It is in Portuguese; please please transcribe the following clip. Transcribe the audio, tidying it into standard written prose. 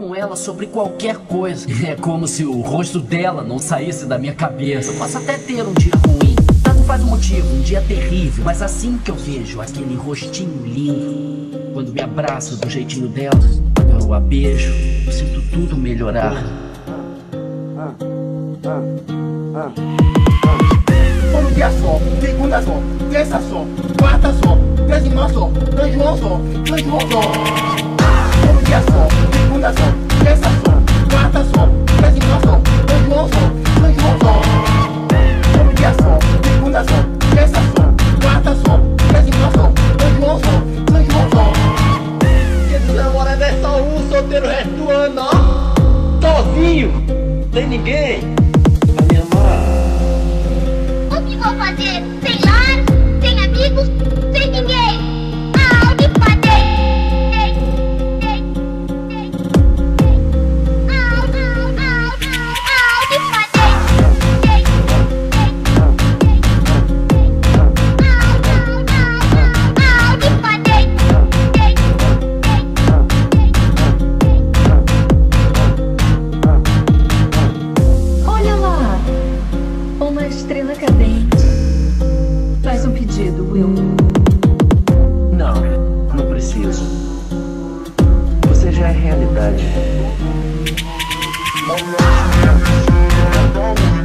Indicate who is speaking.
Speaker 1: com ela sobre qualquer coisa. É como se o rosto dela não saísse da minha cabeça. Eu posso até ter um dia ruim, tanto faz o motivo, um dia terrível, mas assim que eu vejo aquele rostinho lindo, quando me abraço do jeitinho dela, quando eu a beijo, eu sinto tudo melhorar.
Speaker 2: Um dia só, segunda só, terça só, quarta só, décima só, São João só, São João só. Um dia só, segunda só, terça só, quarta só, décima só, São João só, São João só. Um dia só, segunda só, terça só, quarta só, décima só, São João só, São João só.
Speaker 3: Dia dos namorados é só um, solteiro o resto do ano, ó. Sozinho, sem ninguém pra me amar.
Speaker 4: O que vou fazer? Sem lar, sem amigos, sem ninguém. Aonde fazer? Aonde fazer?
Speaker 5: Olha lá, uma estrela cadente. Faz um pedido, Will.
Speaker 1: Não, não preciso. Você já é realidade.